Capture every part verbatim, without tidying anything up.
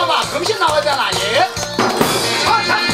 봐봐 금신 나왔잖아. 예. 자, 자.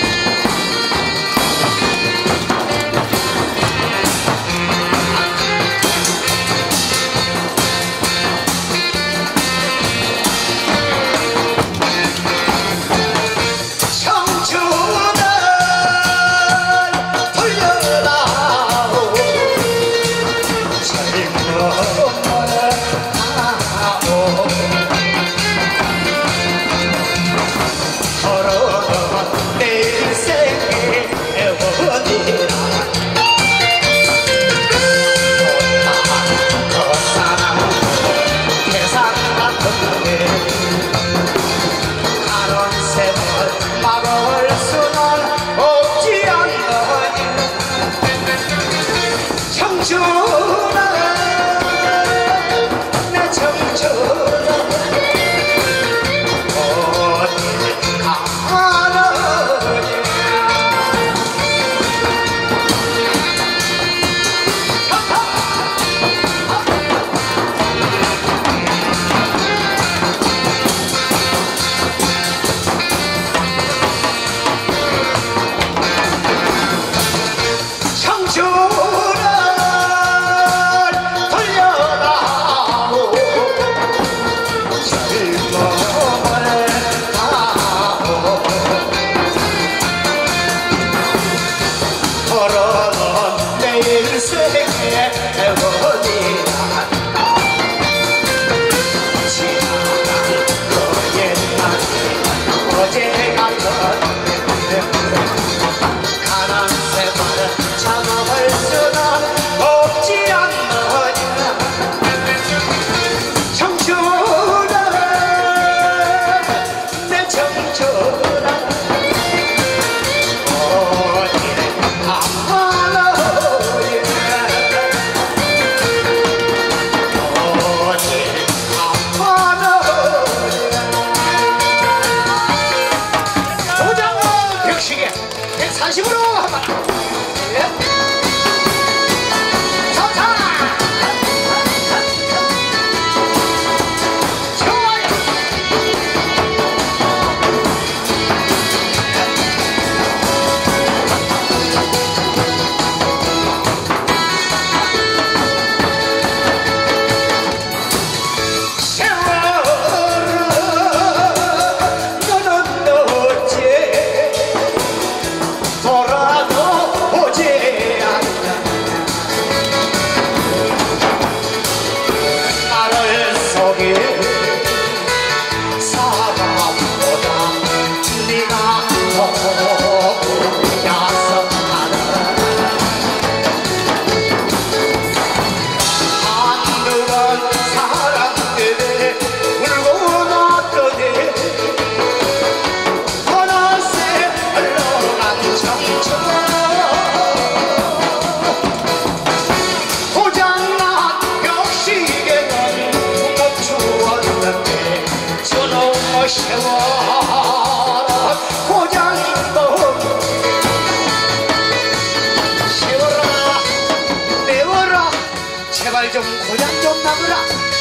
좀 고장 좀 나거라.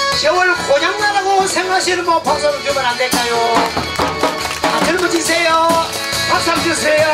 세월 고장 나라고 생각하시는 분 박수 한번 주면 안 될까요? 아, 젊어지세요. 박수 한번 주세요.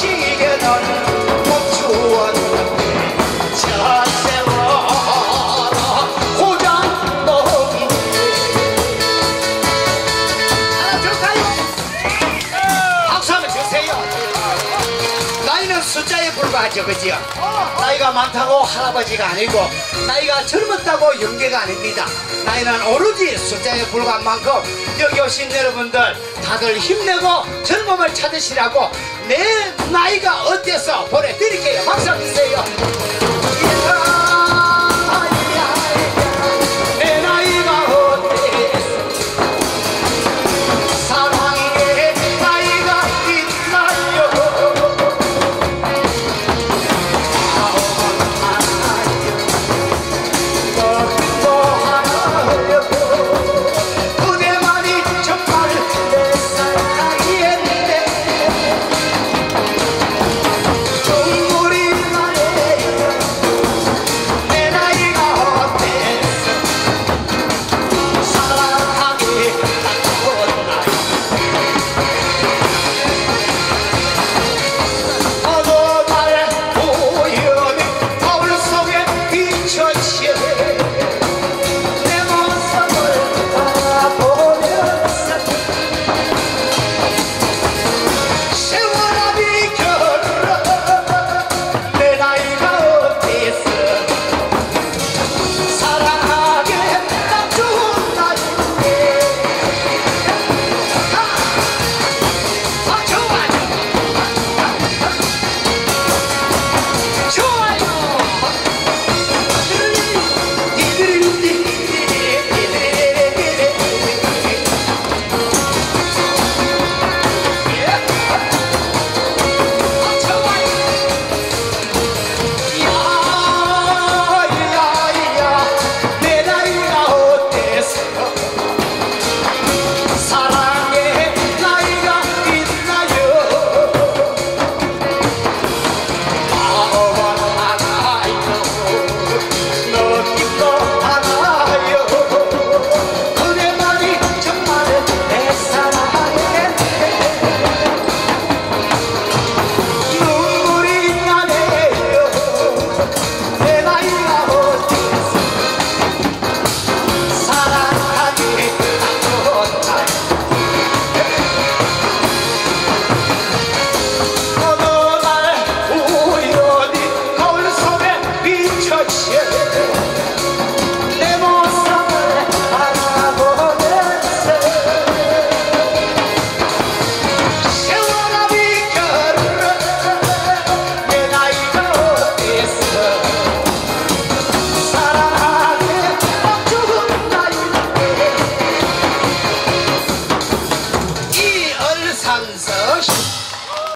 멈추었는데 저 세월 아니죠, 그지요? 나이가 많다고 할아버지가 아니고 나이가 젊었다고 연계가 아닙니다. 나이는 오로지 숫자에 불과한 만큼 여기 오신 여러분들 다들 힘내고 젊음을 찾으시라고 내 나이가 어때서 보내드릴게요. 박수 한번 주세요. 내 나이가 어때서 사랑의 나이가 있나요? 그대만이 정말 내 사랑이었는데 정물이 나네요. 내 나이가 어때서 사랑하기 딱 좋은 나이. 어느 날 우연히 거울 속에 비춰진 내 모습을 바라보면서 세월아 비켜라. 내 나이가 어때서 사랑하게 딱 좋은 나이인데. 아, 좋아요. 좋아요. 야야야 내 나이가 어때서 사랑의 나이가 있나요? 마음은 하나요. 느낌도 하나요. 그대만이 정말 내 사랑인데 눈물이 나네요. 내 나이가 어때서 사랑하기 딱 좋은 나이. 어느 날 우연히 거울 속에 비춰진 내 모습을 바라보면서 세월아 비켜라. 내 나이가 어때서 사랑하기 딱 좋은 나이인데. 이얼산서